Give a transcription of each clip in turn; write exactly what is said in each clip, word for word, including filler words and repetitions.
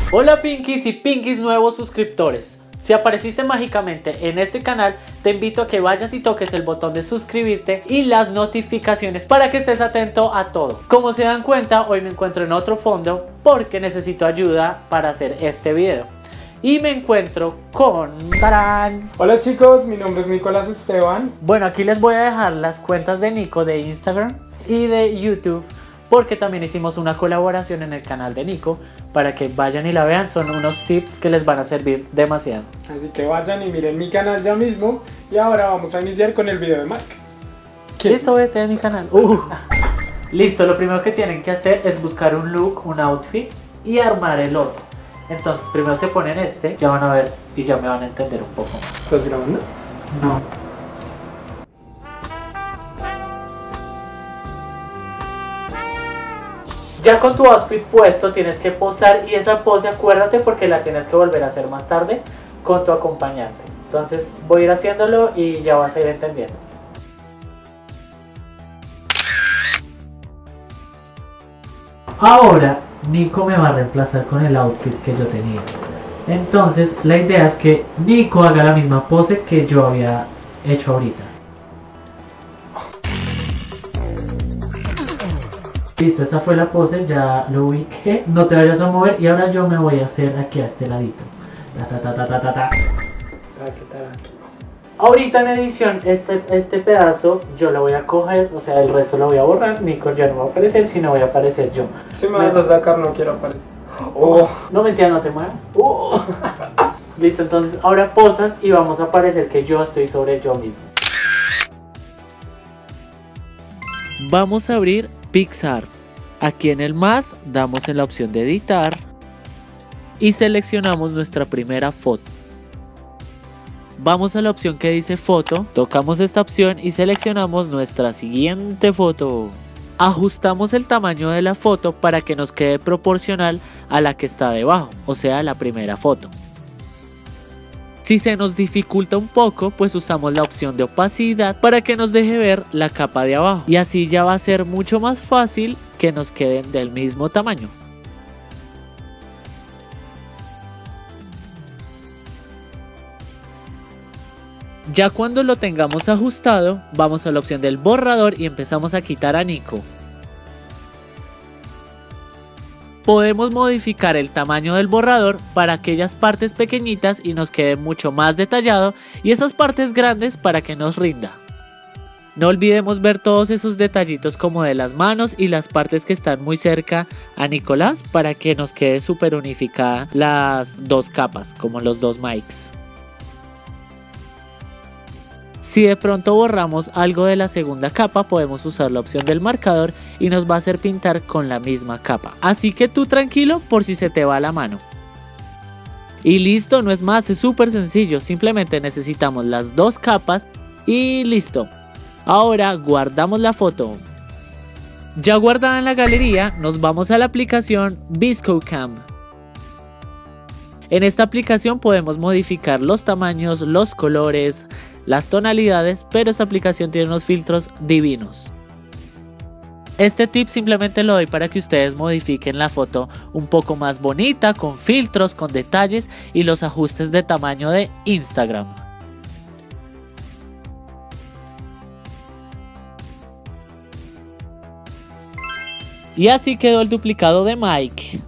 Hola Pinkies y Pinkies nuevos suscriptores. Si apareciste mágicamente en este canal, te invito a que vayas y toques el botón de suscribirte y las notificaciones para que estés atento a todo. Como se dan cuenta, hoy me encuentro en otro fondo porque necesito ayuda para hacer este video. Y me encuentro con... ¡Tarán! Hola chicos, mi nombre es Nicolás Esteban. Bueno, aquí les voy a dejar las cuentas de Nico de Instagram y de YouTube, porque también hicimos una colaboración en el canal de Nico para que vayan y la vean. Son unos tips que les van a servir demasiado. Así que vayan y miren mi canal ya mismo. Y ahora vamos a iniciar con el video de Mike. Listo, vete de mi canal. Uh. Listo, lo primero que tienen que hacer es buscar un look, un outfit y armar el otro. Entonces primero se ponen este, ya van a ver y ya me van a entender un poco más. ¿Estás grabando? No. Ya con tu outfit puesto tienes que posar, y esa pose acuérdate porque la tienes que volver a hacer más tarde con tu acompañante. Entonces voy a ir haciéndolo y ya vas a ir entendiendo. Ahora Nico me va a reemplazar con el outfit que yo tenía. Entonces la idea es que Nico haga la misma pose que yo había hecho ahorita. Listo, esta fue la pose, ya lo ubiqué, no te vayas a mover y ahora yo me voy a hacer aquí a este ladito. Ta, ta, ta, ta, ta, ta. Ahorita en edición este, este pedazo yo lo voy a coger, o sea el resto lo voy a borrar, Nico ya no va a aparecer, sino voy a aparecer yo. Si me vas a sacar no quiero aparecer. Oh. No, mentira, no te muevas. Oh. Listo, entonces ahora posas y vamos a aparecer que yo estoy sobre yo mismo. Vamos a abrir PicsArt. Aquí en el más damos en la opción de editar y seleccionamos nuestra primera foto. Vamos a la opción que dice foto, tocamos esta opción y seleccionamos nuestra siguiente foto. Ajustamos el tamaño de la foto para que nos quede proporcional a la que está debajo, o sea la primera foto. Si se nos dificulta un poco, pues usamos la opción de opacidad para que nos deje ver la capa de abajo. Y así ya va a ser mucho más fácil que nos queden del mismo tamaño. Ya cuando lo tengamos ajustado, vamos a la opción del borrador y empezamos a quitar a Nico. Podemos modificar el tamaño del borrador para aquellas partes pequeñitas y nos quede mucho más detallado, y esas partes grandes para que nos rinda. No olvidemos ver todos esos detallitos como de las manos y las partes que están muy cerca a Nicolás para que nos quede súper unificada las dos capas, como los dos mics. Si de pronto borramos algo de la segunda capa, podemos usar la opción del marcador y nos va a hacer pintar con la misma capa. Así que tú tranquilo por si se te va la mano. Y listo, no es más, es súper sencillo. Simplemente necesitamos las dos capas y listo. Ahora guardamos la foto. Ya guardada en la galería, nos vamos a la aplicación ViscoCam. En esta aplicación podemos modificar los tamaños, los colores, las tonalidades, pero esta aplicación tiene unos filtros divinos. Este tip simplemente lo doy para que ustedes modifiquen la foto un poco más bonita, con filtros, con detalles y los ajustes de tamaño de Instagram. Y así quedó el duplicado de Mike.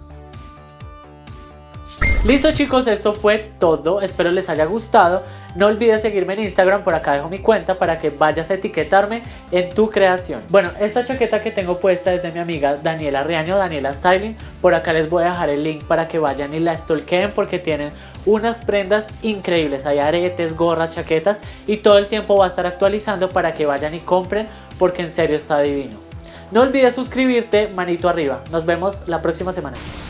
Listo chicos, esto fue todo, espero les haya gustado. No olvides seguirme en Instagram, por acá dejo mi cuenta para que vayas a etiquetarme en tu creación. Bueno, esta chaqueta que tengo puesta es de mi amiga Daniela Riaño, Daniela Styling. Por acá les voy a dejar el link para que vayan y la stalkeen porque tienen unas prendas increíbles. Hay aretes, gorras, chaquetas y todo el tiempo va a estar actualizando para que vayan y compren porque en serio está divino. No olvides suscribirte, manito arriba. Nos vemos la próxima semana.